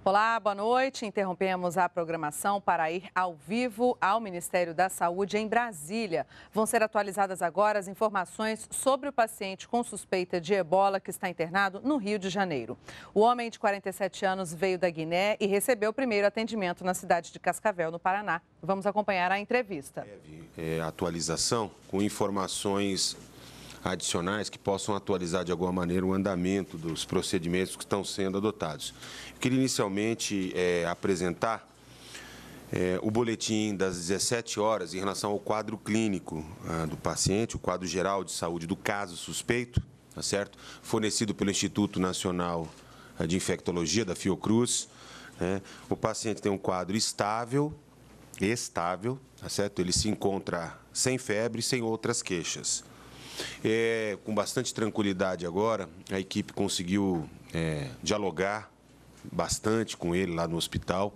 Olá, boa noite. Interrompemos a programação para ir ao vivo ao Ministério da Saúde em Brasília. Vão ser atualizadas agora as informações sobre o paciente com suspeita de ebola que está internado no Rio de Janeiro. O homem de 47 anos veio da Guiné e recebeu o primeiro atendimento na cidade de Cascavel, no Paraná. Vamos acompanhar a entrevista. Atualização com informações adicionais que possam atualizar de alguma maneira o andamento dos procedimentos que estão sendo adotados. Eu queria inicialmente apresentar o boletim das 17 horas em relação ao quadro clínico do paciente, o quadro geral de saúde do caso suspeito, tá certo? Fornecido pelo Instituto Nacional de Infectologia, da Fiocruz. O paciente tem um quadro estável, tá certo? Ele se encontra sem febre, sem outras queixas. Com bastante tranquilidade agora, a equipe conseguiu dialogar bastante com ele lá no hospital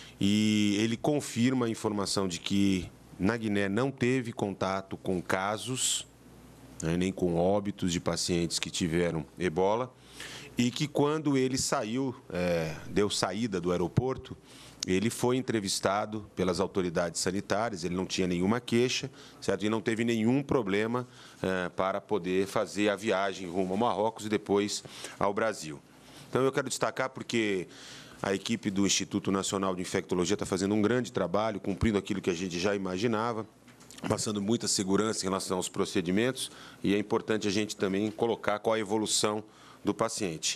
e ele confirma a informação de que na Guiné não teve contato com casos, nem com óbitos de pacientes que tiveram ebola e que quando ele saiu, deu saída do aeroporto, ele foi entrevistado pelas autoridades sanitárias, ele não tinha nenhuma queixa, certo? E não teve nenhum problema para poder fazer a viagem rumo ao Marrocos e depois ao Brasil. Então, eu quero destacar porque a equipe do Instituto Nacional de Infectologia está fazendo um grande trabalho, cumprindo aquilo que a gente já imaginava, passando muita segurança em relação aos procedimentos, e é importante a gente também colocar qual a evolução do paciente.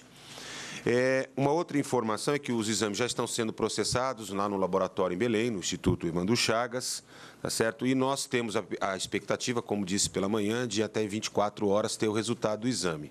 Uma outra informação é que os exames já estão sendo processados lá no laboratório em Belém, no Instituto Evandro Chagas, tá certo? E nós temos a expectativa, como disse pela manhã, de até 24 horas ter o resultado do exame.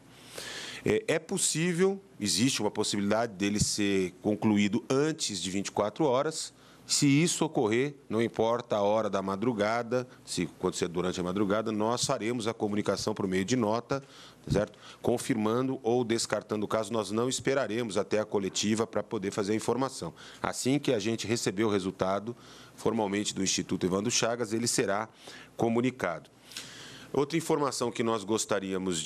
É possível, existe uma possibilidade dele ser concluído antes de 24 horas. Se isso ocorrer, não importa a hora da madrugada, se acontecer durante a madrugada, nós faremos a comunicação por meio de nota, certo? Confirmando ou descartando o caso, nós não esperaremos até a coletiva para poder fazer a informação. Assim que a gente receber o resultado formalmente do Instituto Evandro Chagas, ele será comunicado. Outra informação que nós gostaríamos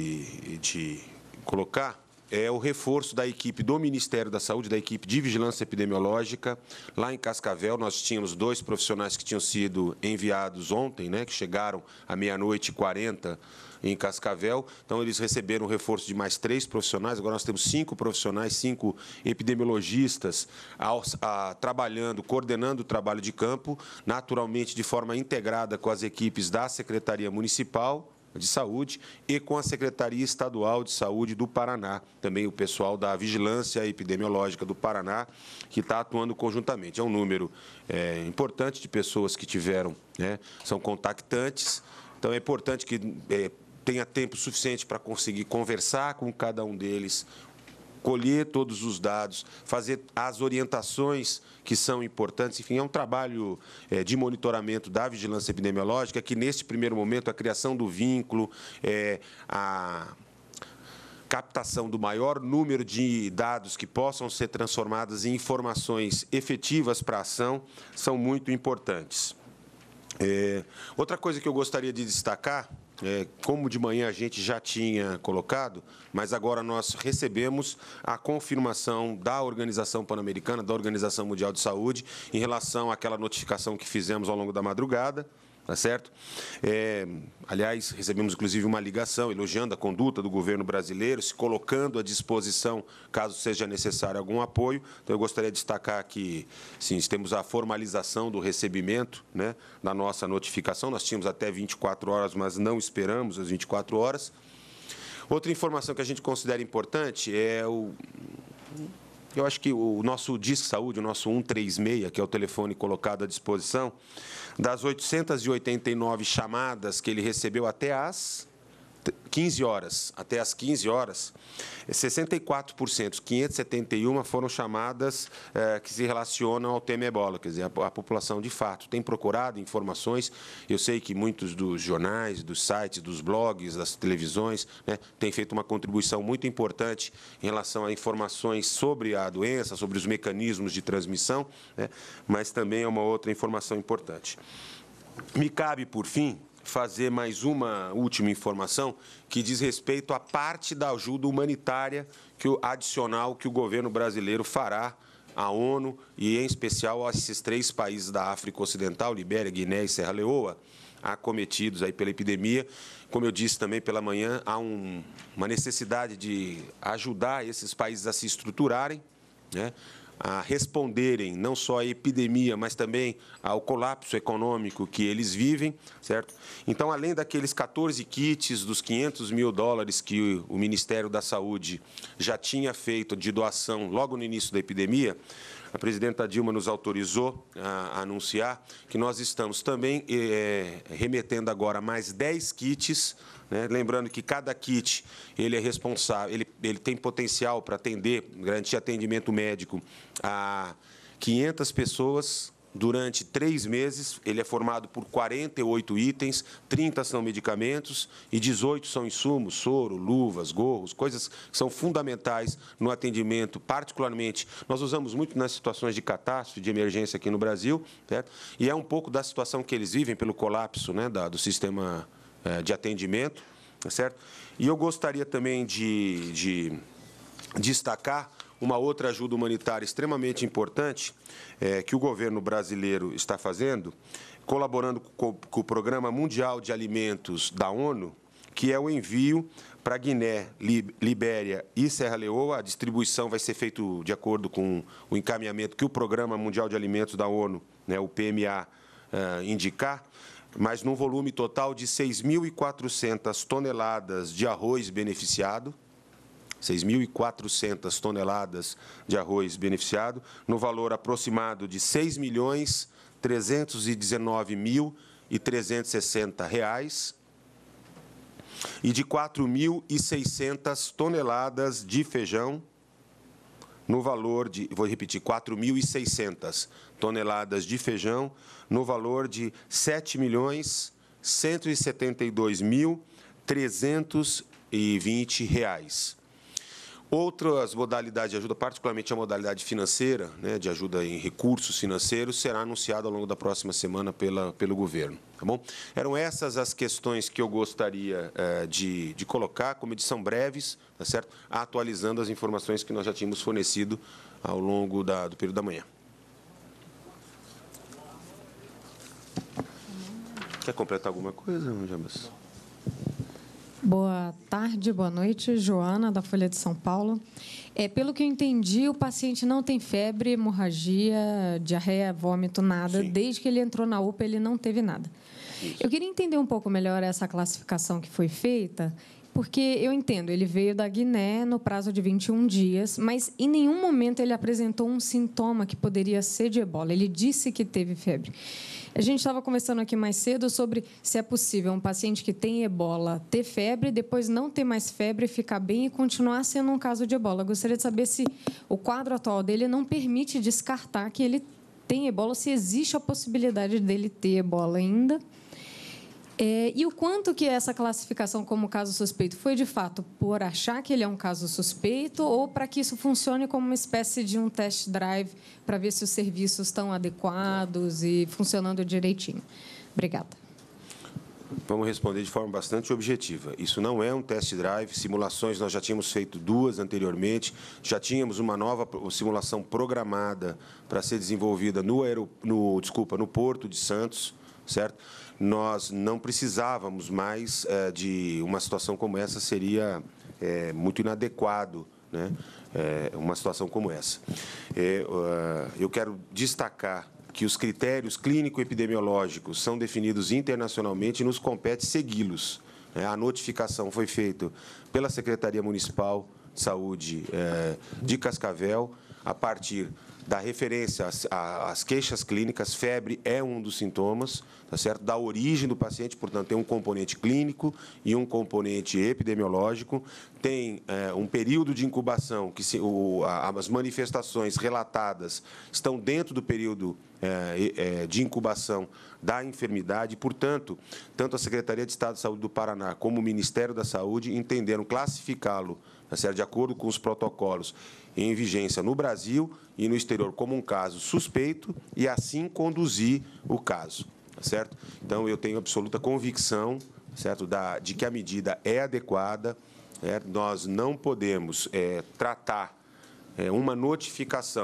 de colocar é o reforço da equipe do Ministério da Saúde, da equipe de vigilância epidemiológica. Lá em Cascavel, nós tínhamos 2 profissionais que tinham sido enviados ontem, que chegaram à 00:40 em Cascavel. Então, eles receberam um reforço de mais 3 profissionais. Agora, nós temos 5 profissionais, 5 epidemiologistas trabalhando, coordenando o trabalho de campo, naturalmente de forma integrada com as equipes da Secretaria Municipal de Saúde e com a Secretaria Estadual de Saúde do Paraná, também o pessoal da Vigilância Epidemiológica do Paraná, que está atuando conjuntamente. É um número importante de pessoas que tiveram, são contactantes, então é importante que tenha tempo suficiente para conseguir conversar com cada um deles, colher todos os dados, fazer as orientações que são importantes. Enfim, é um trabalho de monitoramento da vigilância epidemiológica que, neste primeiro momento, a criação do vínculo, a captação do maior número de dados que possam ser transformados em informações efetivas para a ação são muito importantes. Outra coisa que eu gostaria de destacar, como de manhã a gente já tinha colocado, mas agora nós recebemos a confirmação da Organização Pan-Americana, da Organização Mundial de Saúde, em relação àquela notificação que fizemos ao longo da madrugada, tá certo? Aliás, recebemos inclusive uma ligação elogiando a conduta do governo brasileiro, se colocando à disposição caso seja necessário algum apoio. Então, eu gostaria de destacar que, sim, temos a formalização do recebimento, da nossa notificação. Nós tínhamos até 24 horas, mas não esperamos as 24 horas. Outra informação que a gente considera importante eu acho que o nosso Disque Saúde, o nosso 136, que é o telefone colocado à disposição, das 889 chamadas que ele recebeu até às 15 horas, 64%, 571 foram chamadas que se relacionam ao tema ebola, quer dizer, a população de fato tem procurado informações. Eu sei que muitos dos jornais, dos sites, dos blogs, das televisões, têm feito uma contribuição muito importante em relação a informações sobre a doença, sobre os mecanismos de transmissão, mas também é uma outra informação importante. Me cabe, por fim, fazer mais uma última informação que diz respeito à parte da ajuda humanitária adicional que o governo brasileiro fará à ONU e, em especial, a esses 3 países da África Ocidental, Libéria, Guiné e Serra Leoa, acometidos aí pela epidemia. Como eu disse também pela manhã, há uma necessidade de ajudar esses países a se estruturarem, né, a responderem não só à epidemia, mas também ao colapso econômico que eles vivem, certo? Então, além daqueles 14 kits dos $500 mil que o Ministério da Saúde já tinha feito de doação logo no início da epidemia, a presidenta Dilma nos autorizou a anunciar que nós estamos também remetendo agora mais 10 kits, né? Lembrando que cada kit ele é responsável, ele tem potencial para garantir atendimento médico a 500 pessoas durante 3 meses. Ele é formado por 48 itens, 30 são medicamentos e 18 são insumos, soro, luvas, gorros, coisas que são fundamentais no atendimento, particularmente, nós usamos muito nas situações de catástrofe, de emergência aqui no Brasil, certo? E é um pouco da situação que eles vivem pelo colapso, né, do sistema de atendimento, certo? E eu gostaria também de destacar uma outra ajuda humanitária extremamente importante que o governo brasileiro está fazendo, colaborando com o Programa Mundial de Alimentos da ONU, que é o envio para Guiné, Libéria e Serra Leoa. A distribuição vai ser feita de acordo com o encaminhamento que o Programa Mundial de Alimentos da ONU, né, o PMA, indicar, mas num volume total de 6.400 toneladas de arroz beneficiado, 6.400 toneladas de arroz beneficiado, no valor aproximado de R$ 6.319.360 e de 4.600 toneladas de feijão, no valor de, vou repetir, 4.600 toneladas de feijão, no valor de R$ 7.172.320. Outras modalidades de ajuda, particularmente a modalidade financeira, né, de ajuda em recursos financeiros, será anunciada ao longo da próxima semana pelo governo. Tá bom? Eram essas as questões que eu gostaria de colocar como edição breves, tá certo? Atualizando as informações que nós já tínhamos fornecido ao longo do período da manhã. Quer completar alguma coisa, Jambas? Boa tarde, boa noite. Joana, da Folha de São Paulo. Pelo que eu entendi, o paciente não tem febre, hemorragia, diarreia, vômito, nada. Sim. Desde que ele entrou na UPA, ele não teve nada. Isso. Eu queria entender um pouco melhor essa classificação que foi feita, porque eu entendo, ele veio da Guiné no prazo de 21 dias, mas em nenhum momento ele apresentou um sintoma que poderia ser de ebola. Ele disse que teve febre. A gente estava conversando aqui mais cedo sobre se é possível um paciente que tem ebola ter febre, depois não ter mais febre, ficar bem e continuar sendo um caso de ebola. Eu gostaria de saber se o quadro atual dele não permite descartar que ele tem ebola, se existe a possibilidade dele ter ebola ainda. E o quanto que essa classificação como caso suspeito foi, de fato, por achar que ele é um caso suspeito ou para que isso funcione como uma espécie de um test drive para ver se os serviços estão adequados e funcionando direitinho? Obrigada. Vamos responder de forma bastante objetiva. Isso não é um test drive. Simulações, nós já tínhamos feito 2 anteriormente. Já tínhamos uma nova simulação programada para ser desenvolvida no Porto de Santos, certo? Nós não precisávamos mais de uma situação como essa, seria muito inadequado, né? Uma situação como essa. Eu quero destacar que os critérios clínico-epidemiológicos são definidos internacionalmente e nos compete segui-los. A notificação foi feita pela Secretaria Municipal de Saúde de Cascavel, a partir da referência às queixas clínicas. Febre é um dos sintomas, tá certo? Da origem do paciente, portanto, tem um componente clínico e um componente epidemiológico. Tem um período de incubação, que as manifestações relatadas estão dentro do período de incubação da enfermidade. Portanto, tanto a Secretaria de Estado de Saúde do Paraná como o Ministério da Saúde entenderam classificá-lo, tá certo, de acordo com os protocolos em vigência no Brasil e no exterior como um caso suspeito e assim conduzir o caso, tá certo? Então, eu tenho absoluta convicção, certo, de que a medida é adequada. Nós não podemos tratar uma notificação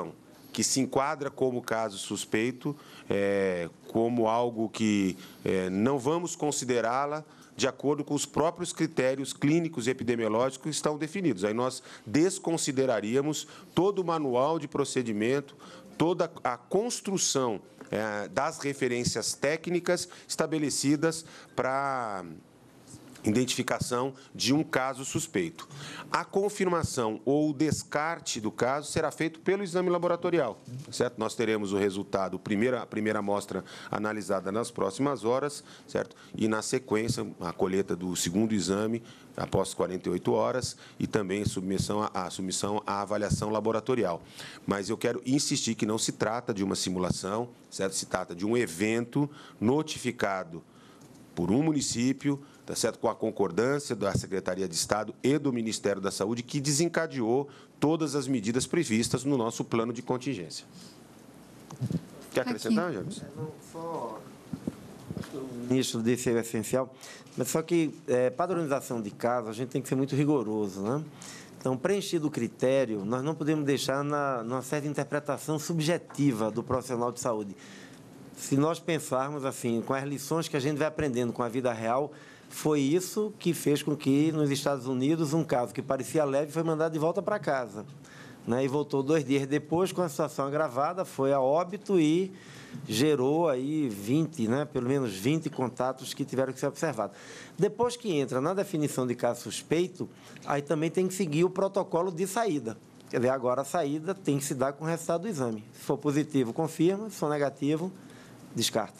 que se enquadra como caso suspeito, como algo que não vamos considerá-la de acordo com os próprios critérios clínicos e epidemiológicos que estão definidos. Aí nós desconsideraríamos todo o manual de procedimento, toda a construção das referências técnicas estabelecidas para identificação de um caso suspeito. A confirmação ou o descarte do caso será feito pelo exame laboratorial, certo? Nós teremos o resultado, a primeira amostra analisada nas próximas horas, certo? E, na sequência, a colheita do segundo exame após 48 horas e também submissão à avaliação laboratorial. Mas eu quero insistir que não se trata de uma simulação, certo? Se trata de um evento notificado por um município, tá certo? Com a concordância da Secretaria de Estado e do Ministério da Saúde, que desencadeou todas as medidas previstas no nosso plano de contingência. Quer acrescentar, James? Só o ministro disse que é essencial, mas só que padronização de casos, a gente tem que ser muito rigoroso, né? Então, preenchido o critério, nós não podemos deixar numa certa interpretação subjetiva do profissional de saúde. Se nós pensarmos assim, com as lições que a gente vai aprendendo com a vida real, foi isso que fez com que, nos Estados Unidos, um caso que parecia leve foi mandado de volta para casa, né? E voltou 2 dias depois com a situação agravada, foi a óbito e gerou aí 20, né? Pelo menos 20 contatos que tiveram que ser observados. Depois que entra na definição de caso suspeito, aí também tem que seguir o protocolo de saída. Quer dizer, agora a saída tem que se dar com o resultado do exame. Se for positivo, confirma, se for negativo, descarta.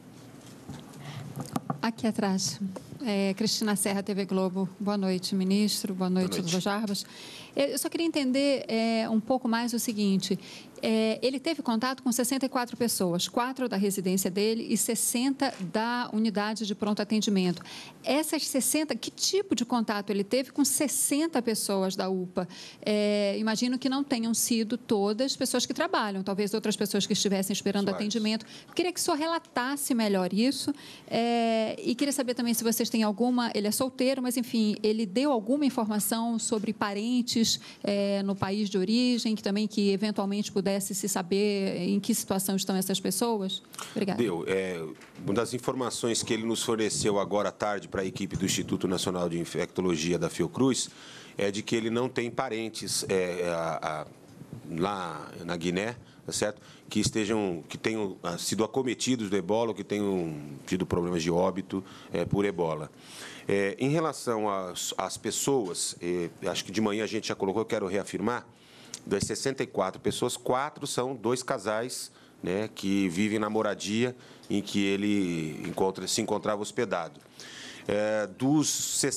Aqui atrás, Cristina Serra, TV Globo. Boa noite, ministro. Boa noite, doutor Jarbas. Eu só queria entender um pouco mais o seguinte. Ele teve contato com 64 pessoas, 4 da residência dele e 60 da unidade de pronto atendimento. Essas 60, que tipo de contato ele teve com 60 pessoas da UPA? Imagino que não tenham sido todas pessoas que trabalham, talvez outras pessoas que estivessem esperando atendimento. Eu queria que o senhor relatasse melhor isso e queria saber também se vocês têm alguma... Ele é solteiro, mas, enfim, ele deu alguma informação sobre parentes no país de origem, que eventualmente pudesse se saber em que situação estão essas pessoas? Obrigada. Deu. Uma das informações que ele nos forneceu agora à tarde para a equipe do Instituto Nacional de Infectologia da Fiocruz é de que ele não tem parentes lá na Guiné, tá certo? Que tenham sido acometidos do ebola ou que tenham tido problemas de óbito por ebola. Em relação às pessoas, acho que de manhã a gente já colocou, eu quero reafirmar, das 64 pessoas, 4 são 2 casais, né, que vivem na moradia em que ele se encontrava hospedado. Dos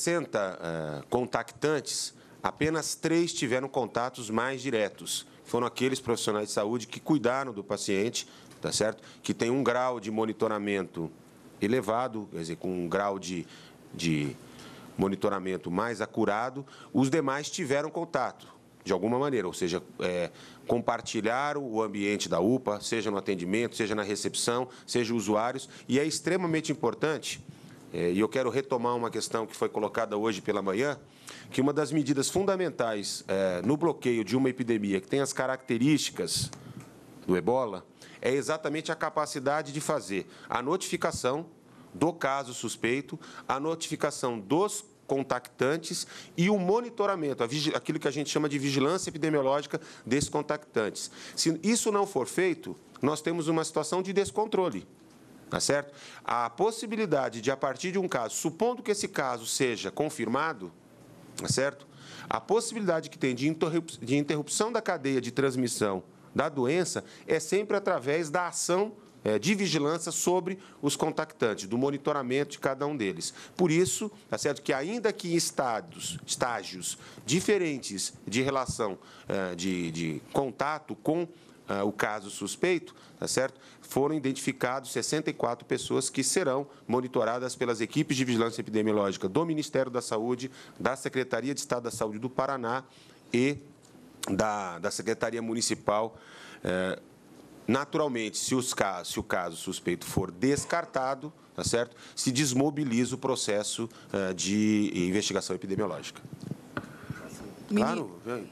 60 contactantes, apenas 3 tiveram contatos mais diretos. Foram aqueles profissionais de saúde que cuidaram do paciente, tá certo? Que tem um grau de monitoramento elevado, quer dizer, com um grau de monitoramento mais acurado. Os demais tiveram contato de alguma maneira, ou seja, compartilhar o ambiente da UPA, seja no atendimento, seja na recepção, seja usuários, e é extremamente importante, e eu quero retomar uma questão que foi colocada hoje pela manhã, que uma das medidas fundamentais no bloqueio de uma epidemia que tem as características do ebola é exatamente a capacidade de fazer a notificação do caso suspeito, a notificação dos contactantes e o monitoramento, aquilo que a gente chama de vigilância epidemiológica desses contactantes. Se isso não for feito, nós temos uma situação de descontrole, tá certo? A possibilidade de, a partir de um caso, supondo que esse caso seja confirmado, tá certo? A possibilidade que tem de interrupção da cadeia de transmissão da doença é sempre através da ação de vigilância sobre os contactantes, do monitoramento de cada um deles. Por isso, tá certo, que ainda que em estágios diferentes de relação de contato com o caso suspeito, tá certo, foram identificados 64 pessoas que serão monitoradas pelas equipes de vigilância epidemiológica do Ministério da Saúde, da Secretaria de Estado da Saúde do Paraná e da Secretaria Municipal. Naturalmente, se o caso suspeito for descartado, tá certo, se desmobiliza o processo de investigação epidemiológica. Claro,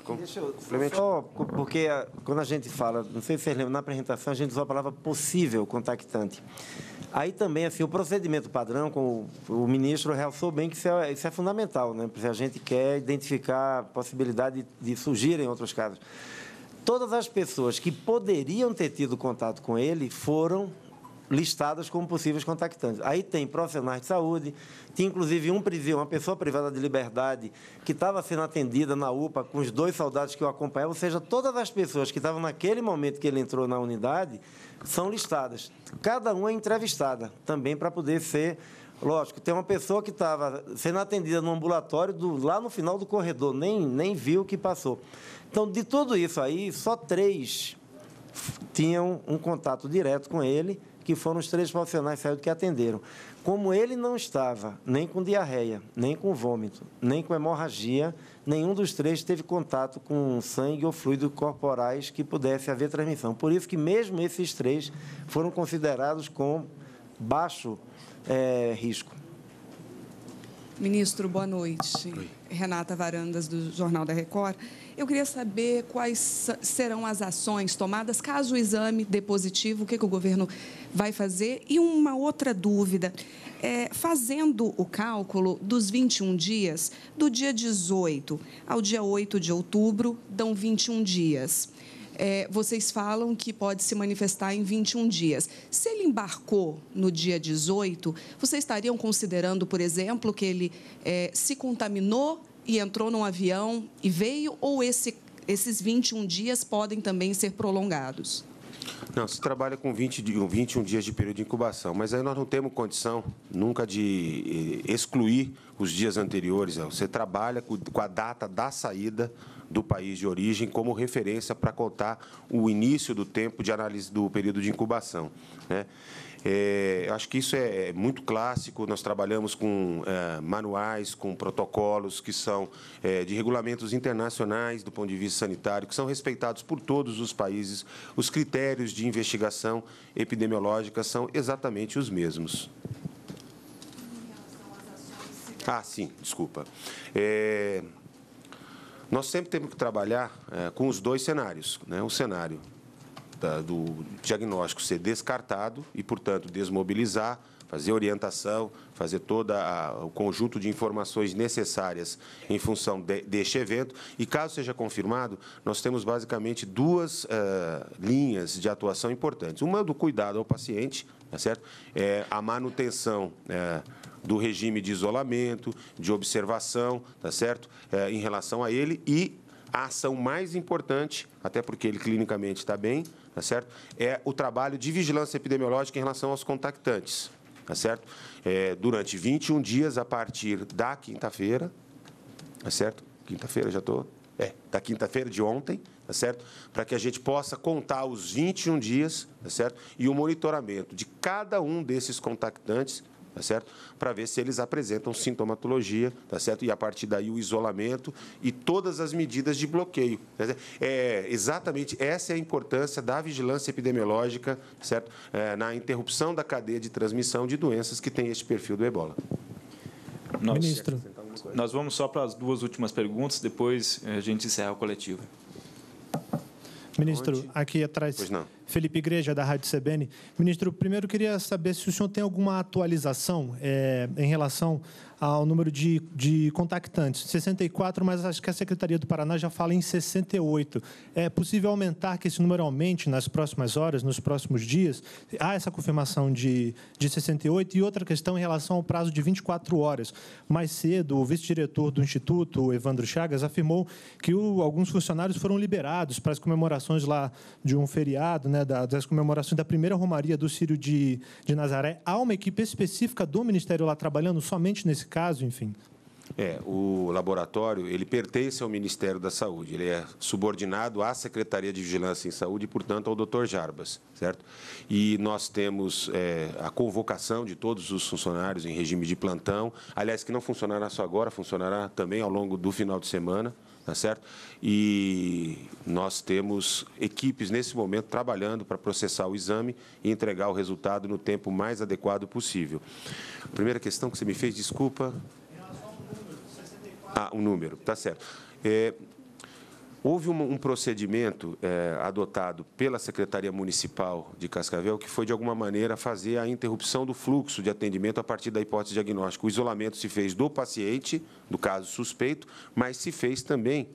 só porque quando a gente fala, não sei se vocês lembram, na apresentação a gente usou a palavra possível contactante. Aí também, assim, o procedimento padrão, como o ministro realçou bem que isso é fundamental, né? Porque a gente quer identificar a possibilidade de surgirem outros casos. Todas as pessoas que poderiam ter tido contato com ele foram listadas como possíveis contactantes. Aí tem profissionais de saúde, tinha inclusive uma pessoa privada de liberdade que estava sendo atendida na UPA com os 2 soldados que o acompanhavam, ou seja, todas as pessoas que estavam naquele momento que ele entrou na unidade são listadas. Cada uma é entrevistada também para poder ser... Lógico, tem uma pessoa que estava sendo atendida no ambulatório lá no final do corredor, nem viu o que passou. Então, de tudo isso aí, só 3 tinham um contato direto com ele, que foram os 3 profissionais de saúde que atenderam. Como ele não estava nem com diarreia, nem com vômito, nem com hemorragia, nenhum dos 3 teve contato com sangue ou fluidos corporais que pudesse haver transmissão. Por isso que mesmo esses 3 foram considerados com baixo risco. Ministro, boa noite. Oi. Renata Varandas, do Jornal da Record. Eu queria saber quais serão as ações tomadas caso o exame dê positivo, o que o governo vai fazer. E uma outra dúvida, fazendo o cálculo dos 21 dias, do dia 18 ao dia 8 de outubro, dão 21 dias. Vocês falam que pode se manifestar em 21 dias. Se ele embarcou no dia 18, vocês estariam considerando, por exemplo, que ele se contaminou e entrou num avião e veio, ou esses 21 dias podem também ser prolongados? Não, se trabalha com 21 dias de período de incubação, mas aí nós não temos condição nunca de excluir os dias anteriores. Você trabalha com a data da saída do país de origem como referência para contar o início do tempo de análise do período de incubação, né? Acho que isso é muito clássico. Nós trabalhamos com manuais, com protocolos que são de regulamentos internacionais do ponto de vista sanitário, que são respeitados por todos os países. Os critérios de investigação epidemiológica são exatamente os mesmos. Sim, desculpa. Nós sempre temos que trabalhar com os 2 cenários, né? O cenário do diagnóstico ser descartado e, portanto, desmobilizar, fazer orientação, fazer todo o conjunto de informações necessárias em função deste evento. E, caso seja confirmado, nós temos basicamente 2 linhas de atuação importantes. Uma é do cuidado ao paciente, tá certo? A manutenção do regime de isolamento, de observação, tá certo? Em relação a ele, e a ação mais importante, até porque ele clinicamente está bem, tá certo? É o trabalho de vigilância epidemiológica em relação aos contactantes, tá certo? Durante 21 dias a partir da quinta-feira, tá certo? Quinta-feira já estou? Da quinta-feira de ontem, tá certo? Para que a gente possa contar os 21 dias, tá certo? E o monitoramento de cada um desses contactantes, tá certo? Para ver se eles apresentam sintomatologia, tá certo? E, a partir daí, o isolamento e todas as medidas de bloqueio. Tá, exatamente essa é a importância da vigilância epidemiológica, certo? Na interrupção da cadeia de transmissão de doenças que têm este perfil do ebola. Ministro, nós vamos só para as 2 últimas perguntas, depois a gente encerra o coletivo. Ministro, aqui atrás, Felipe Igreja, da Rádio CBN. Ministro, primeiro queria saber se o senhor tem alguma atualização em relação ao número de contactantes. 64, mas acho que a Secretaria do Paraná já fala em 68. É possível aumentar, que esse número aumente nas próximas horas, nos próximos dias? Há essa confirmação de 68. E outra questão em relação ao prazo de 24 horas. Mais cedo, o vice-diretor do Instituto, o Evandro Chagas, afirmou que alguns funcionários foram liberados para as comemorações lá de um feriado, né, das comemorações da primeira romaria do Círio de Nazaré. Há uma equipe específica do Ministério lá trabalhando somente nesse caso, enfim? O laboratório, ele pertence ao Ministério da Saúde, ele é subordinado à Secretaria de Vigilância em Saúde e, portanto, ao Dr. Jarbas, certo? E nós temos a convocação de todos os funcionários em regime de plantão, aliás, que não funcionará só agora, funcionará também ao longo do final de semana, tá certo? E nós temos equipes, nesse momento, trabalhando para processar o exame e entregar o resultado no tempo mais adequado possível. A primeira questão que você me fez, desculpa. O número, tá certo. Houve um procedimento adotado pela Secretaria Municipal de Cascavel que foi, de alguma maneira, fazer a interrupção do fluxo de atendimento a partir da hipótese diagnóstica. O isolamento se fez do paciente, do caso suspeito, mas se fez também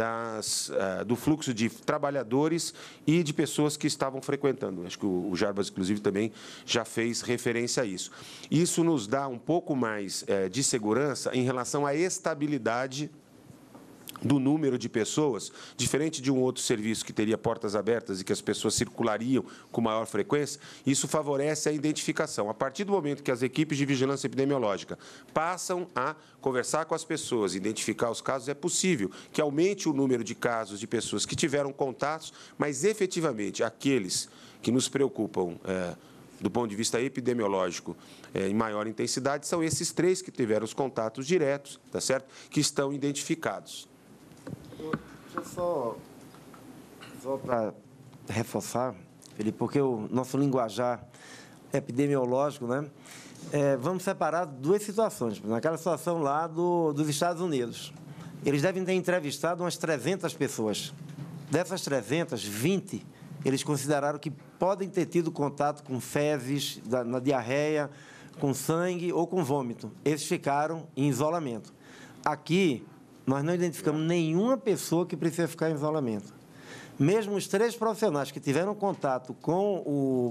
do fluxo de trabalhadores e de pessoas que estavam frequentando. Acho que o Jarbas, inclusive, também já fez referência a isso. Isso nos dá um pouco mais de segurança em relação à estabilidade do número de pessoas, diferente de um outro serviço que teria portas abertas e que as pessoas circulariam com maior frequência, isso favorece a identificação. A partir do momento que as equipes de vigilância epidemiológica passam a conversar com as pessoas, identificar os casos, é possível que aumente o número de casos de pessoas que tiveram contatos, mas efetivamente aqueles que nos preocupam do ponto de vista epidemiológico, em maior intensidade, são esses 3 que tiveram os contatos diretos, tá certo? Que estão identificados. Deixa eu só para reforçar, Felipe, porque o nosso linguajar epidemiológico, né? Vamos separar 2 situações. Naquela situação lá dos Estados Unidos, eles devem ter entrevistado umas 300 pessoas. Dessas 300, 20, eles consideraram que podem ter tido contato com fezes, na diarreia, com sangue ou com vômito. Eles ficaram em isolamento. Aqui, nós não identificamos nenhuma pessoa que precisa ficar em isolamento. Mesmo os 3 profissionais que tiveram contato com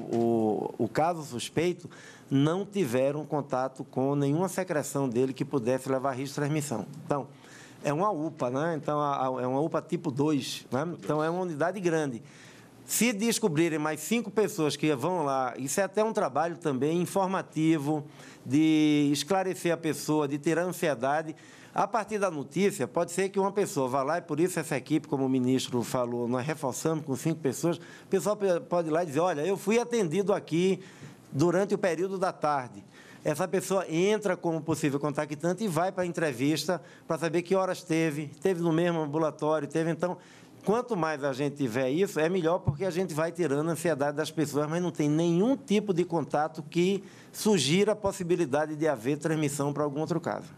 o caso suspeito, não tiveram contato com nenhuma secreção dele que pudesse levar a risco de transmissão. Então, é uma UPA, né? Então, é uma UPA tipo 2, né? Então, é uma unidade grande. Se descobrirem mais 5 pessoas que vão lá, isso é até um trabalho também informativo, de esclarecer a pessoa, de tirar a ansiedade. A partir da notícia, pode ser que uma pessoa vá lá, e por isso essa equipe, como o ministro falou, nós reforçamos com 5 pessoas, o pessoal pode ir lá e dizer, olha, eu fui atendido aqui durante o período da tarde. Essa pessoa entra como possível contactante e vai para a entrevista para saber que horas teve no mesmo ambulatório, Então, quanto mais a gente tiver isso, é melhor, porque a gente vai tirando a ansiedade das pessoas, mas não tem nenhum tipo de contato que sugira a possibilidade de haver transmissão para algum outro caso.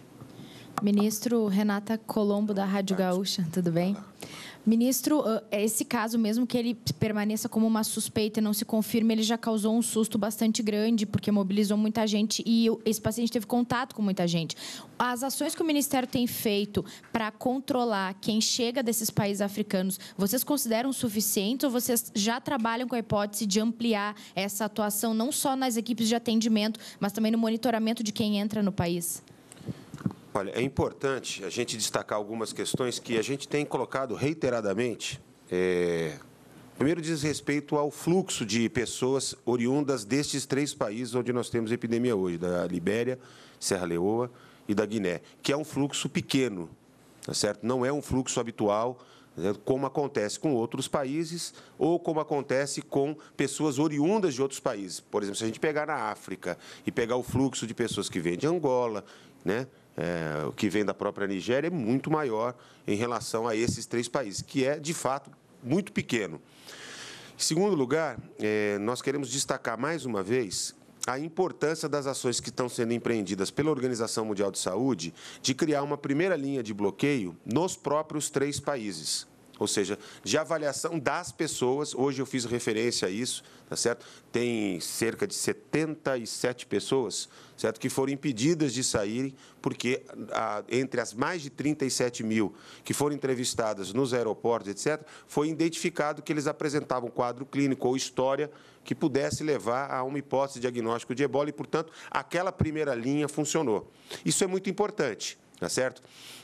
Ministro, Renata Colombo, da Rádio Gaúcha, tudo bem? Ministro, esse caso, mesmo que ele permaneça como uma suspeita e não se confirme, ele já causou um susto bastante grande, porque mobilizou muita gente e esse paciente teve contato com muita gente. As ações que o Ministério tem feito para controlar quem chega desses países africanos, vocês consideram suficientes ou vocês já trabalham com a hipótese de ampliar essa atuação, não só nas equipes de atendimento, mas também no monitoramento de quem entra no país? Olha, é importante a gente destacar algumas questões que a gente tem colocado reiteradamente. Primeiro, diz respeito ao fluxo de pessoas oriundas destes 3 países onde nós temos epidemia hoje, da Libéria, Serra Leoa e da Guiné, que é um fluxo pequeno, tá certo? Não é um fluxo habitual, como acontece com outros países ou como acontece com pessoas oriundas de outros países. Por exemplo, se a gente pegar na África e pegar o fluxo de pessoas que vêm de Angola, né? O que vem da própria Nigéria é muito maior em relação a esses 3 países, que é, de fato, muito pequeno. Em segundo lugar, nós queremos destacar mais uma vez a importância das ações que estão sendo empreendidas pela Organização Mundial de Saúde de criar uma primeira linha de bloqueio nos próprios 3 países. Ou seja, de avaliação das pessoas. Hoje eu fiz referência a isso, tá certo? Tem cerca de 77 pessoas, certo, que foram impedidas de saírem, porque entre as mais de 37 mil que foram entrevistadas nos aeroportos, etc., foi identificado que eles apresentavam quadro clínico ou história que pudesse levar a uma hipótese de diagnóstico de ebola e, portanto, aquela primeira linha funcionou. Isso é muito importante, tá certo?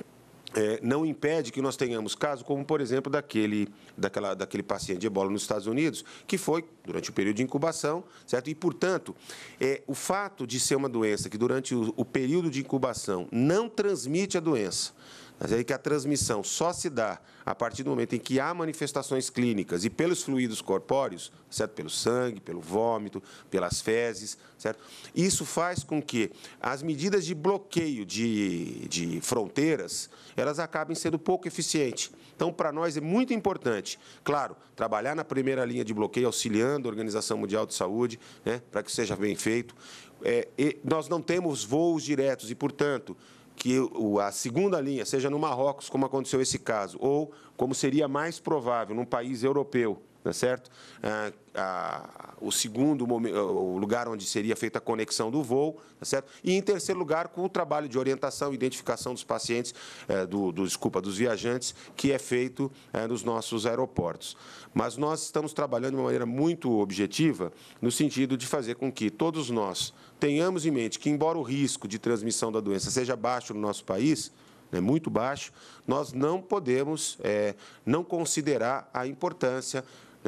Não impede que nós tenhamos casos como, por exemplo, daquele paciente de ebola nos Estados Unidos, que foi durante o período de incubação, certo? E, portanto, o fato de ser uma doença que, durante o período de incubação, não transmite a doença, mas aí que a transmissão só se dá a partir do momento em que há manifestações clínicas e pelos fluidos corpóreos, certo? Pelo sangue, pelo vômito, pelas fezes, certo? Isso faz com que as medidas de bloqueio de fronteiras, elas acabem sendo pouco eficientes. Então, para nós é muito importante, claro, trabalhar na primeira linha de bloqueio, auxiliando a Organização Mundial de Saúde, né, para que seja bem feito. Nós não temos voos diretos e, portanto, que a segunda linha seja no Marrocos, como aconteceu esse caso, ou como seria mais provável num país europeu, tá certo? O segundo o lugar onde seria feita a conexão do voo, tá certo? E em terceiro lugar, com o trabalho de orientação e identificação dos pacientes, dos viajantes, que é feito nos nossos aeroportos. Mas nós estamos trabalhando de uma maneira muito objetiva, no sentido de fazer com que todos nós tenhamos em mente que, embora o risco de transmissão da doença seja baixo no nosso país, muito baixo, nós não podemos não considerar a importância,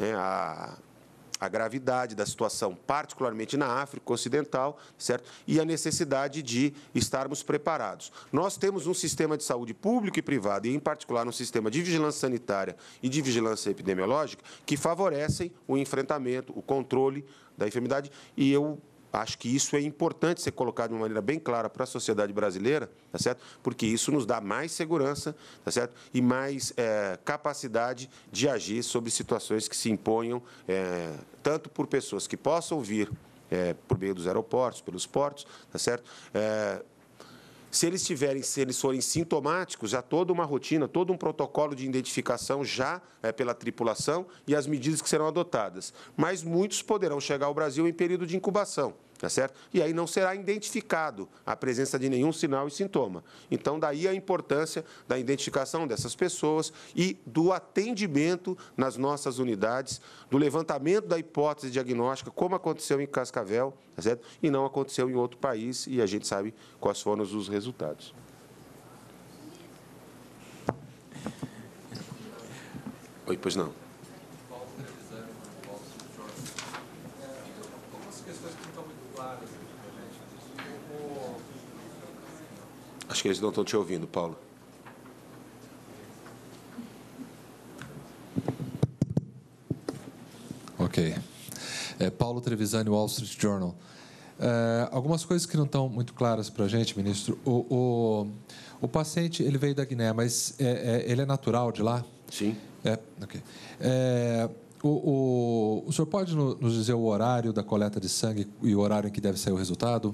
a gravidade da situação, particularmente na África Ocidental, certo? E a necessidade de estarmos preparados. Nós temos um sistema de saúde público e privado, e em particular um sistema de vigilância sanitária e de vigilância epidemiológica, que favorecem o enfrentamento, o controle da enfermidade, e eu acho que isso é importante ser colocado de uma maneira bem clara para a sociedade brasileira, tá certo? Porque isso nos dá mais segurança, tá certo? E mais capacidade de agir sobre situações que se imponham, tanto por pessoas que possam vir por meio dos aeroportos, pelos portos, tá certo? Se eles forem sintomáticos, já toda uma rotina, todo um protocolo de identificação já pela tripulação e as medidas que serão adotadas. Mas muitos poderão chegar ao Brasil em período de incubação, tá certo? E aí não será identificado a presença de nenhum sinal e sintoma. Então, daí a importância da identificação dessas pessoas e do atendimento nas nossas unidades, do levantamento da hipótese diagnóstica, como aconteceu em Cascavel, tá certo? E não aconteceu em outro país, e a gente sabe quais foram os resultados. Oi, pois não. Acho que eles não estão te ouvindo, Paulo. Ok. Paulo Trevisani, Wall Street Journal. Algumas coisas que não estão muito claras para a gente, ministro. O paciente, ele veio da Guiné, mas ele é natural de lá? Sim. Ok. O senhor pode nos dizer o horário da coleta de sangue e o horário em que deve sair o resultado?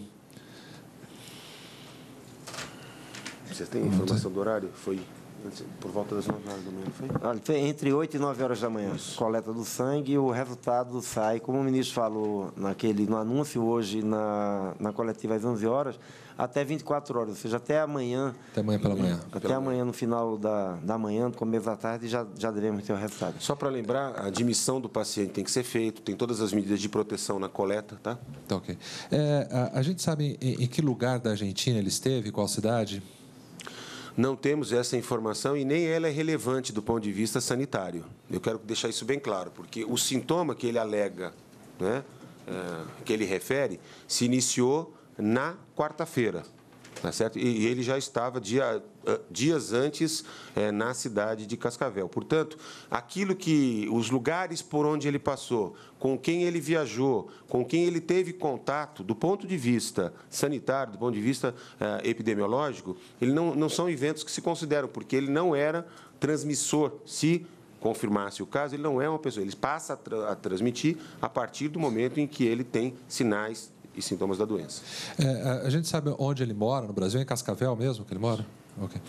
Você tem informação do horário? Foi por volta das 9 horas da manhã, não foi? Foi entre 8 e 9 horas da manhã. Isso. Coleta do sangue e o resultado sai, como o ministro falou no anúncio hoje, na coletiva às 11 horas, até 24 horas, ou seja, até amanhã. Até amanhã pela manhã. Até amanhã, no final da manhã, no começo da tarde, já devemos ter o resultado. Só para lembrar, a admissão do paciente tem que ser feita, tem todas as medidas de proteção na coleta, tá? Tá, ok. A gente sabe em que lugar da Argentina ele esteve, qual cidade? Não temos essa informação e nem ela é relevante do ponto de vista sanitário. Eu quero deixar isso bem claro, porque o sintoma que ele alega, né, que ele refere, se iniciou na quarta-feira, tá certo? E ele já estava dias antes na cidade de Cascavel. Portanto, os lugares por onde ele passou, com quem ele viajou, com quem ele teve contato, do ponto de vista sanitário, do ponto de vista epidemiológico, ele não são eventos que se consideram, porque ele não era transmissor. Se confirmasse o caso, ele não é uma pessoa, ele passa a transmitir a partir do momento em que ele tem sinais e sintomas da doença. A gente sabe onde ele mora no Brasil? É em Cascavel mesmo que ele mora? Ok.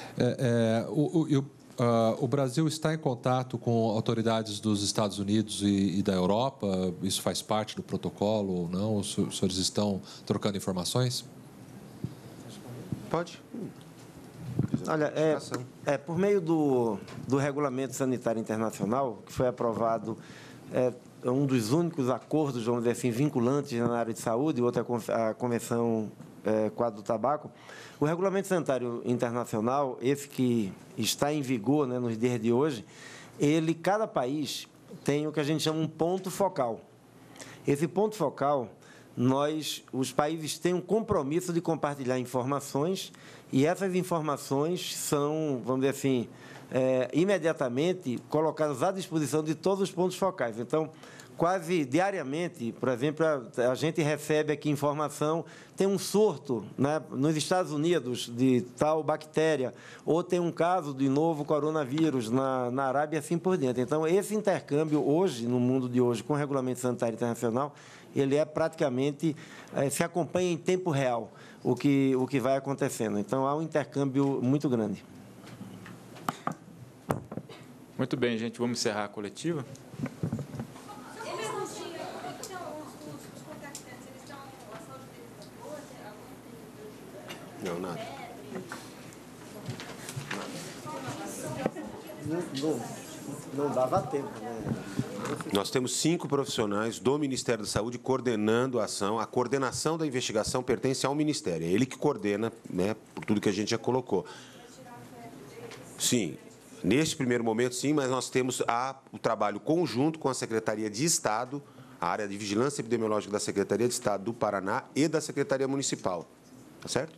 O Brasil está em contato com autoridades dos Estados Unidos e da Europa? Isso faz parte do protocolo ou não? Os senhores estão trocando informações? Pode. Olha, por meio do Regulamento Sanitário Internacional, que foi aprovado, um dos únicos acordos, vamos dizer assim, vinculantes na área de saúde, e outra a Convenção Quadro do Tabaco. O Regulamento Sanitário Internacional, esse que está em vigor, né, nos dias de hoje, cada país tem o que a gente chama um ponto focal. Esse ponto focal, os países têm um compromisso de compartilhar informações, e essas informações são, vamos dizer assim, imediatamente colocadas à disposição de todos os pontos focais. Então, quase diariamente, por exemplo, a gente recebe aqui informação, tem um surto, né, nos Estados Unidos de tal bactéria, ou tem um caso de novo coronavírus na Arábia, assim por diante. Então, esse intercâmbio hoje, no mundo de hoje, com o Regulamento Sanitário Internacional, ele é praticamente, se acompanha em tempo real o que vai acontecendo. Então, há um intercâmbio muito grande. Muito bem, gente, vamos encerrar a coletiva. Não, nada. Não dava tempo, né? Nós temos 5 profissionais do Ministério da Saúde coordenando a ação. A coordenação da investigação pertence ao Ministério. É ele que coordena, né, por tudo que a gente já colocou. Sim, neste primeiro momento, sim, mas nós temos o trabalho conjunto com a Secretaria de Estado, a área de Vigilância Epidemiológica da Secretaria de Estado do Paraná e da Secretaria Municipal. Tá certo?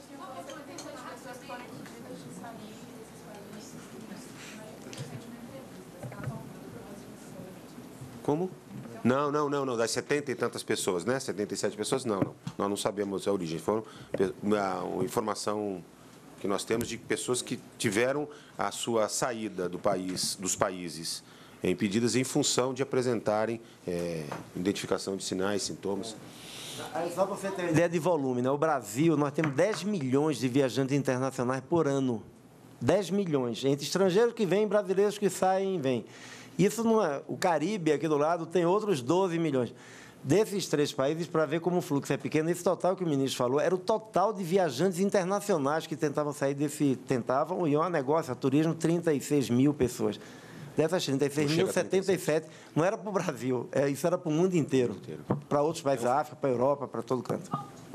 Como? Não. Das 70 e tantas pessoas, né? 77 pessoas, não. Nós não sabemos a origem. Foi uma informação que nós temos de pessoas que tiveram a sua saída dos países impedidas em função de apresentarem identificação de sinais, sintomas. Só para você ter uma ideia de volume, né? O Brasil, nós temos 10 milhões de viajantes internacionais por ano. 10 milhões. Entre estrangeiros que vêm, brasileiros que saem e vêm. Isso não é. O Caribe, aqui do lado, tem outros 12 milhões. Desses 3 países, para ver como o fluxo é pequeno, esse total que o ministro falou era o total de viajantes internacionais que tentavam sair iam a negócio, a turismo, 36 mil pessoas. Dessas 36 mil, 77 não era para o Brasil, isso era para o mundo inteiro. Para outros países, da África, para a Europa, para todo canto.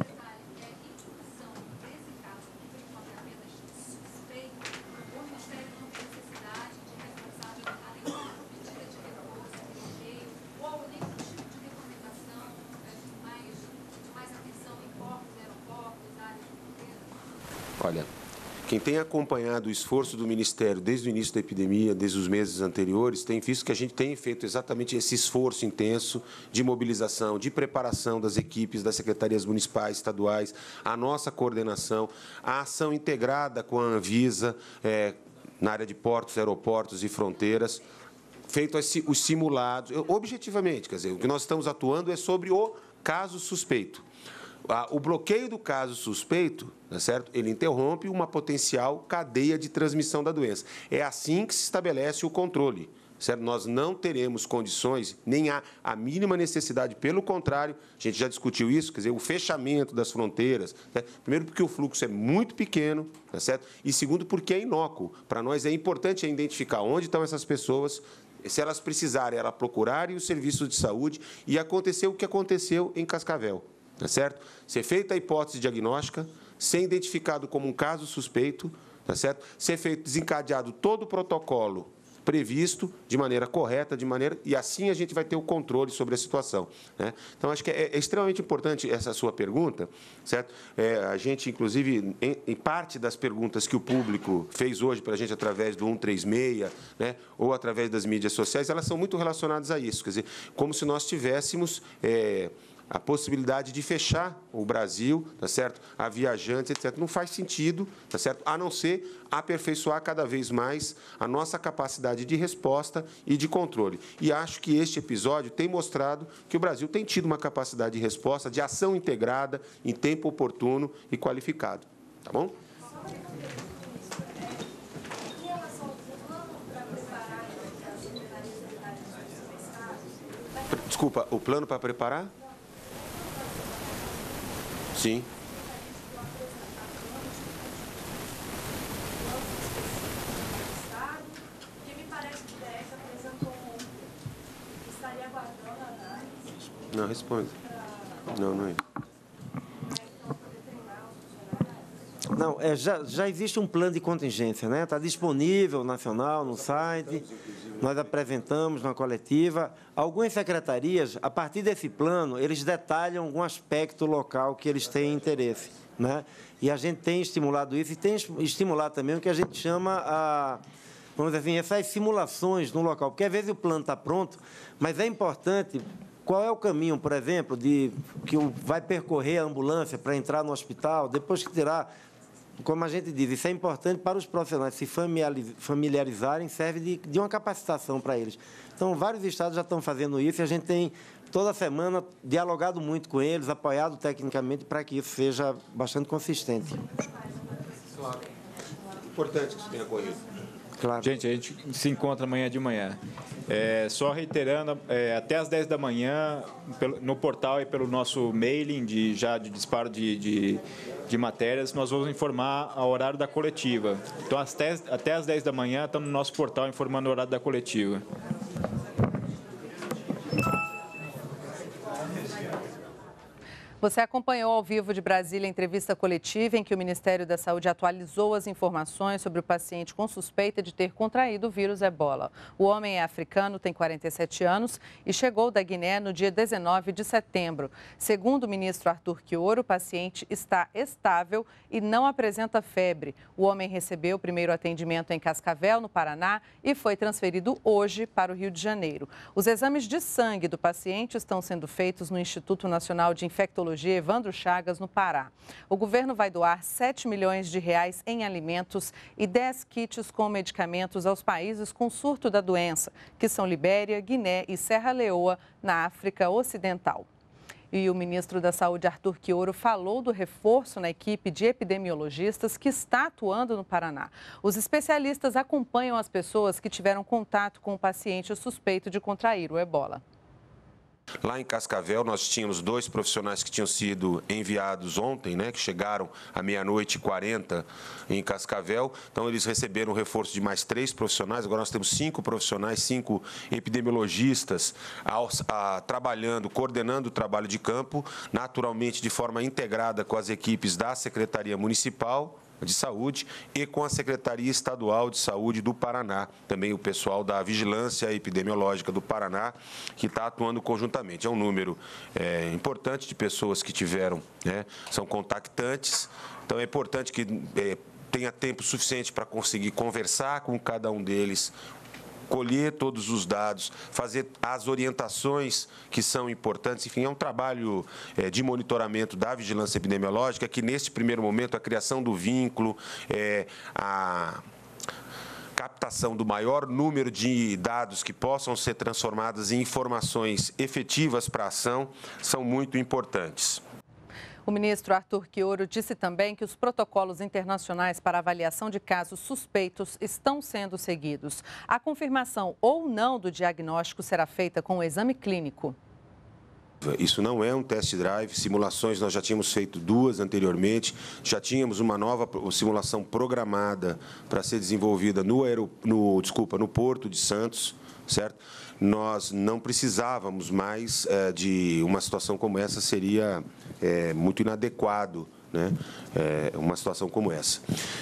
Olha, quem tem acompanhado o esforço do Ministério desde o início da epidemia, desde os meses anteriores, tem visto que a gente tem feito exatamente esse esforço intenso de mobilização, de preparação das equipes das secretarias municipais, estaduais, a nossa coordenação, a ação integrada com a Anvisa, na área de portos, aeroportos e fronteiras, feito os simulados, objetivamente, quer dizer, o que nós estamos atuando é sobre o caso suspeito. O bloqueio do caso suspeito, tá certo? Ele interrompe uma potencial cadeia de transmissão da doença. É assim que se estabelece o controle, certo? Nós não teremos condições, nem há a mínima necessidade, pelo contrário, a gente já discutiu isso, quer dizer, o fechamento das fronteiras, né? Primeiro porque o fluxo é muito pequeno, tá certo? E segundo porque é inócuo. Para nós é importante identificar onde estão essas pessoas, se elas precisarem, elas procurarem os serviços de saúde e acontecer o que aconteceu em Cascavel. Tá certo? Ser feita a hipótese diagnóstica, ser identificado como um caso suspeito, tá certo? Ser feito, desencadeado todo o protocolo previsto de maneira correta, e assim a gente vai ter o controle sobre a situação, né? Então, acho que é extremamente importante essa sua pergunta, certo? A gente, inclusive, em parte das perguntas que o público fez hoje para a gente através do 136, né, ou através das mídias sociais, elas são muito relacionadas a isso, quer dizer, como se nós tivéssemos a possibilidade de fechar o Brasil, tá certo? A viajantes, etc. Não faz sentido, tá certo? A não ser aperfeiçoar cada vez mais a nossa capacidade de resposta e de controle. E acho que este episódio tem mostrado que o Brasil tem tido uma capacidade de resposta, de ação integrada, em tempo oportuno e qualificado. Tá bom? Desculpa, o plano para preparar? Sim. Não, responde. Não é. Não, já existe um plano de contingência, né? Está disponível nacional no site. Nós apresentamos na coletiva. Algumas secretarias, a partir desse plano, eles detalham algum aspecto local que eles têm interesse, né? E a gente tem estimulado isso e tem estimulado também o que a gente chama vamos dizer assim, essas simulações no local, porque às vezes o plano está pronto, mas é importante qual é o caminho, por exemplo, que vai percorrer a ambulância para entrar no hospital, depois que tirar. Como a gente diz, isso é importante para os profissionais se familiarizarem, serve de uma capacitação para eles. Então, vários estados já estão fazendo isso e a gente tem, toda semana, dialogado muito com eles, apoiado tecnicamente para que isso seja bastante consistente. Claro. Importante que isso tenha ocorrido. Claro. Gente, a gente se encontra amanhã de manhã. Só reiterando, até às 10 da manhã, no portal e pelo nosso mailing de disparo de matérias, nós vamos informar o horário da coletiva. Então, até às 10 da manhã, estamos no nosso portal informando o horário da coletiva. Você acompanhou ao vivo de Brasília a entrevista coletiva em que o Ministério da Saúde atualizou as informações sobre o paciente com suspeita de ter contraído o vírus Ebola. O homem é africano, tem 47 anos e chegou da Guiné no dia 19 de setembro. Segundo o ministro Arthur Quioro, o paciente está estável e não apresenta febre. O homem recebeu o primeiro atendimento em Cascavel, no Paraná, e foi transferido hoje para o Rio de Janeiro. Os exames de sangue do paciente estão sendo feitos no Instituto Nacional de Infectologia Evandro Chagas, no Pará. O governo vai doar 7 milhões de reais em alimentos e 10 kits com medicamentos aos países com surto da doença, que são Libéria, Guiné e Serra Leoa, na África Ocidental. E o ministro da Saúde, Arthur Quioro, falou do reforço na equipe de epidemiologistas que está atuando no Paraná. Os especialistas acompanham as pessoas que tiveram contato com o paciente suspeito de contrair o Ebola. Lá em Cascavel, nós tínhamos 2 profissionais que tinham sido enviados ontem, né, que chegaram à 00:40 em Cascavel. Então, eles receberam um reforço de mais 3 profissionais. Agora, nós temos 5 profissionais, 5 epidemiologistas trabalhando, coordenando o trabalho de campo, naturalmente de forma integrada com as equipes da Secretaria Municipal de Saúde e com a Secretaria Estadual de Saúde do Paraná, também o pessoal da Vigilância Epidemiológica do Paraná, que está atuando conjuntamente. É um número importante de pessoas que tiveram, né, são contactantes, então é importante que tenha tempo suficiente para conseguir conversar com cada um deles, colher todos os dados, fazer as orientações que são importantes. Enfim, é um trabalho de monitoramento da vigilância epidemiológica, que neste primeiro momento a criação do vínculo, a captação do maior número de dados que possam ser transformados em informações efetivas para a ação são muito importantes. O ministro Arthur Quioro disse também que os protocolos internacionais para avaliação de casos suspeitos estão sendo seguidos. A confirmação ou não do diagnóstico será feita com o exame clínico. Isso não é um test drive, simulações nós já tínhamos feito 2 anteriormente, já tínhamos uma nova simulação programada para ser desenvolvida no Porto de Santos, certo? Nós não precisávamos mais de uma situação como essa, seria muito inadequado, né? Uma situação como essa.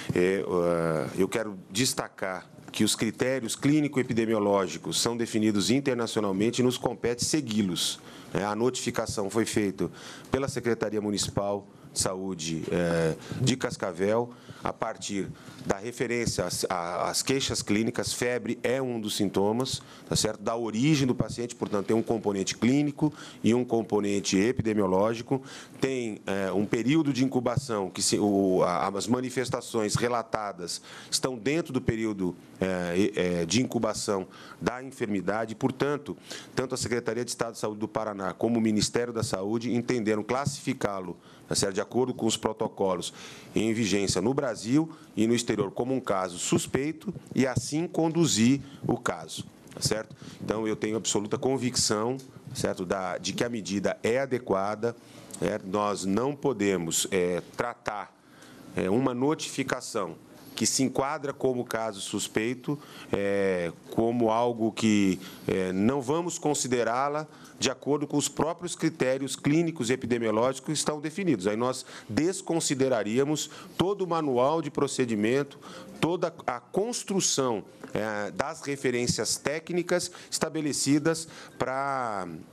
Eu quero destacar que os critérios clínico-epidemiológicos são definidos internacionalmente e nos compete segui-los. A notificação foi feita pela Secretaria Municipal de Saúde de Cascavel, a partir da referência às queixas clínicas. Febre é um dos sintomas, tá certo? Da origem do paciente, portanto, tem um componente clínico e um componente epidemiológico. Tem um período de incubação, que as manifestações relatadas estão dentro do período de incubação da enfermidade. Portanto, tanto a Secretaria de Estado de Saúde do Paraná como o Ministério da Saúde entenderam classificá-lo, de acordo com os protocolos em vigência no Brasil e no exterior, como um caso suspeito, e assim conduzir o caso, certo? Então, eu tenho absoluta convicção, certo, de que a medida é adequada. Nós não podemos tratar uma notificação que se enquadra como caso suspeito, como algo que não vamos considerá-la de acordo com os próprios critérios clínicos e epidemiológicos que estão definidos. Aí nós desconsideraríamos todo o manual de procedimento, toda a construção das referências técnicas estabelecidas para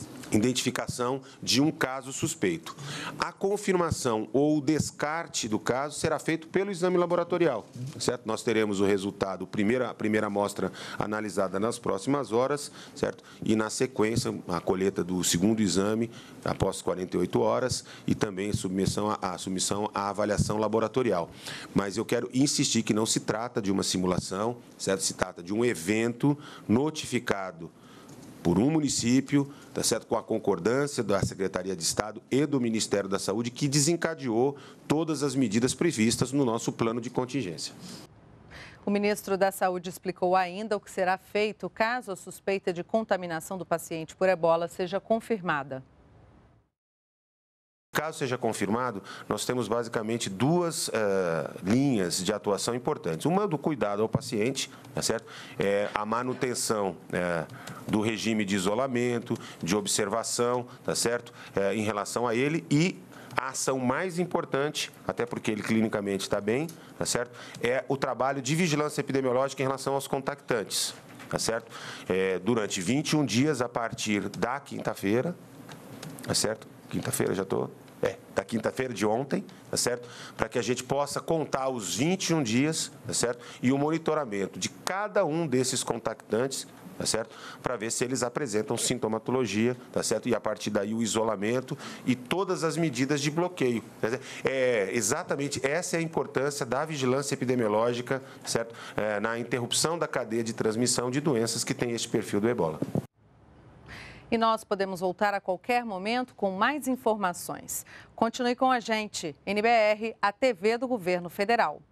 identificação de um caso suspeito. A confirmação ou o descarte do caso será feito pelo exame laboratorial, certo? Nós teremos o resultado, a primeira amostra analisada nas próximas horas, certo? E, na sequência, a colheita do segundo exame após 48 horas e também submissão à avaliação laboratorial. Mas eu quero insistir que não se trata de uma simulação, certo? Se trata de um evento notificado por um município, tá certo? Com a concordância da Secretaria de Estado e do Ministério da Saúde, que desencadeou todas as medidas previstas no nosso plano de contingência. O ministro da Saúde explicou ainda o que será feito caso a suspeita de contaminação do paciente por ebola seja confirmada. Caso seja confirmado, nós temos basicamente duas linhas de atuação importantes. Uma do cuidado ao paciente, tá certo? A manutenção do regime de isolamento, de observação, tá certo? Em relação a ele, e a ação mais importante, até porque ele clinicamente está bem, tá certo? É o trabalho de vigilância epidemiológica em relação aos contactantes, tá certo? Durante 21 dias a partir da quinta-feira, tá certo? Quinta-feira já estou... da quinta-feira de ontem, tá certo? Para que a gente possa contar os 21 dias, tá certo? E o monitoramento de cada um desses contactantes, tá certo? Para ver se eles apresentam sintomatologia, tá certo? E a partir daí o isolamento e todas as medidas de bloqueio. Exatamente essa é a importância da vigilância epidemiológica, certo? Na interrupção da cadeia de transmissão de doenças que tem este perfil do ebola. E nós podemos voltar a qualquer momento com mais informações. Continue com a gente, NBR, a TV do Governo Federal.